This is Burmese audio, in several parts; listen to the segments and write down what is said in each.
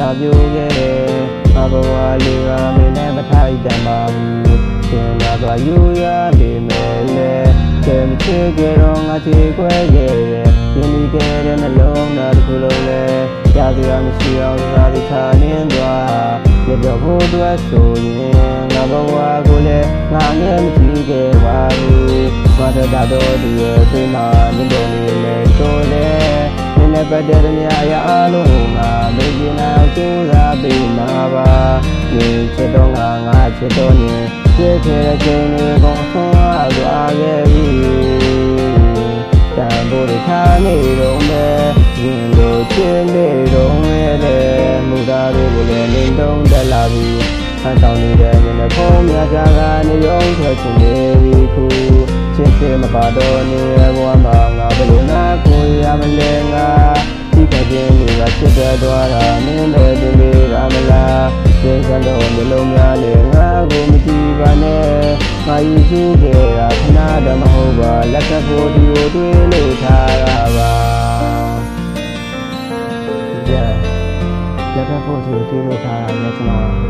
ပြိုခဲ့တယ်ငါဘဝလေးကမင်းနဲ့မထိုက်တန်ပါဘူးသင်လာသွားယူရပေမဲ့လေကဲမချစ်ကြတော့ငါချစ်ခွဲခဲ့တယ်ရင်းနှီးခဲ့တဲ့နှလုံးသားတစ်ခုလုံးလဲကြာစရာမရှိအောင်သာဒီချာနင်းသွားပြတော့ဖို့အတွက်ဆိုရင်ငါဘဝကိုလည်းငါငယ်မကြည့်ခဲ့ပါဘူးဘာတော့ဒီရဲ့ဒီမှာနေတော့နေလဲဆိုလဲနင်းနဲ့ပတ်တဲ့နေရာအားလုံးငါမေ့ကျင်အောင်ကြိုးစားပေးမှာပါဒီချစ်တော့ငါချစ်တော့နေချစ်ခဲ့တဲ့ချိန်တွေကိုဆုံးသွားခဲ့ပြီတန်ဖိုးတွေထားနေတော့မယ်ရင်လိုချစ်နေတော့မယ်လေမူသားတွေကိုလည်းနေတုံးတက်လာပြီဆန်းဆောင်နေတဲ့မျက်နှာဖုံးများကြကနေရုံးထွက်ချင်နေပြီခုချစ်ချင်မပါတော့နေဘဝမှာငါဘယ်လိုနာကိုရမလဲငါဒီကခြင်းတွေကချစ်တဲ့သွားတာမင်းလည်းဒီလေးရမလားကျေစံတော်မျိုးလုံးများနဲ့ငါကိုမကြည့်ပါနဲ့ငါယူစုခဲ့တာခဏတည်းမဟုတ်ပါလက်ကဖို့ဒီကိုတွေးလို့ထားတာပါလက်ကဖို့ဒီကိုတွေးလို့ထားတာနဲ့ကျွန်တော်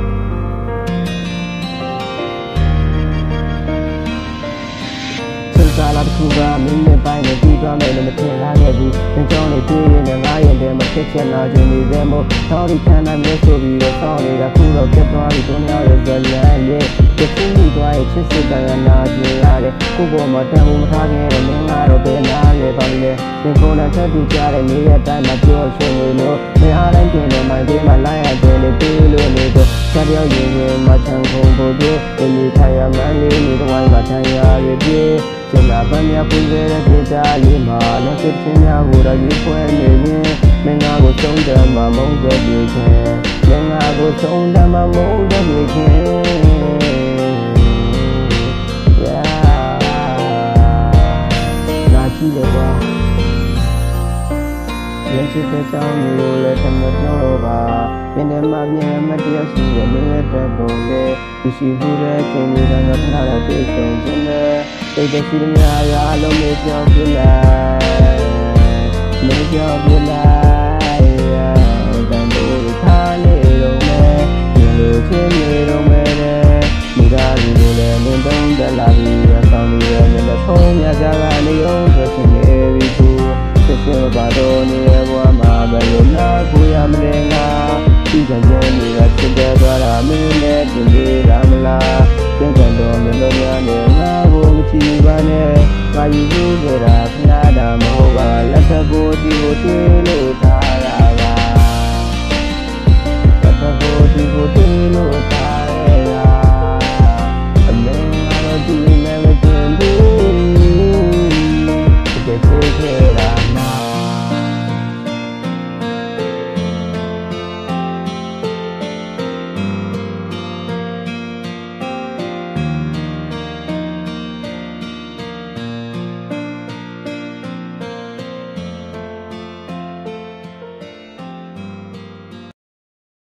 လာတစ်ခုကမင်းနဲ့ပိုင်းနဲ့ပြီးသွားမယ်လို့မထင်လာခဲ့ဘူး။သင်ကြောင့်နေတွေ့ရင်ငါရဲ့တဲ့မဖြစ်ချင်လာခြင်းတွေပဲမို့တော်ဒီခံနိုင်လို့ဆိုပြီးတော့ဆောင်းနေတာခုတော့ပြတ်သွားပြီတို့များရဲ့ဇလန်လေးဒီခုမိသွားရဲ့ချစ်စစ်တန်နာကျင်ရတယ်ခုပေါ်မှာတန်ဖို့မထားခဲ့တဲ့မင်းကတော့ဘယ်နာလဲပါလဲသင်ကိုယ်နဲ့ထပ်တူကြတဲ့နေ့ရက်တိုင်းမှာပြောချင်လို့မင်းအားတိုင်းကျင်တဲ့မိုင်းပေးမှလိုက်ရတယ်လေပြေးလို့နေတော့ဆက်ပြောင်းရင်မှချန်ကုန်ဖို့ပြေးဒီထိုင်ရမှန်းလေးနေတော့ဝိုင်းမှာထိုင်ရရပြေးကျန်တာပန်းများပွင့်ခဲ့တဲ့ဒေတာလေးမှာလက်စစ်ချင်းများကိုတော့ရွေးဖွဲနေရင်မင်းငါကိုဆုံးတယ်မှာမုန်းတဲ့ပြေချင်းမင်းငါကိုဆုံးတယ်မှာမုန်းတဲ့ပြေချင်းနာကြည့်လို့ပါရင်ချစ်တဲ့ကြောင်းမျိုးလည်းတမပြောပါရင်ထဲမှာမြင်မတရားရှိတဲ့မင်းရဲ့တဲ့ပုံလေးသူရှိမှုတဲ့ချိန်တွေကငါခဏတော့ပြေဆုံးခြင်းနဲ့တိတ်တရှိများရအလုံးမျိုးပြောပြလိုက်မပြောပြလိုက်တန်ဖိုးထားနေတော့မယ်ဒီလိုချင်းနေတော့မယ်မိသားစုတွေလည်းနေတုံးတက်လာပြီးဆောင်းနေရတဲ့ဖုံးများကြကနေအောင်ဆိုရှင်နေပြီသူစစ်စစ်ပါတော့နေဘဝမှာဘယ်လိုနာကိုရမလဲငါဒီကကြမ်းတွေကချစ်တဲ့သွားတာမင်းနဲ့တင်သေးရမလားသင်ကန်တော်မျိုးလုံးများနဲ့ငါကိုမချီပါနဲ့ငါယူလို့ကြတာခဏတာမဟုတ်ပါလက်ထပ်ကိုဒီကိုတွေးလို့ထားတာပါလက်ထပ်ကိုဒီကို